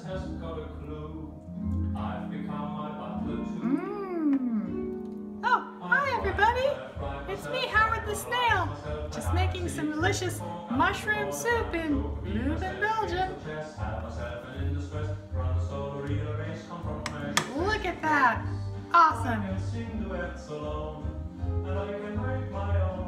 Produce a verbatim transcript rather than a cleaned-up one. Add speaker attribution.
Speaker 1: Mmm. Oh, hi everybody. It's me, Howard the Snail. Just making some delicious mushroom soup in Leuven, Belgium. Look at that. Awesome.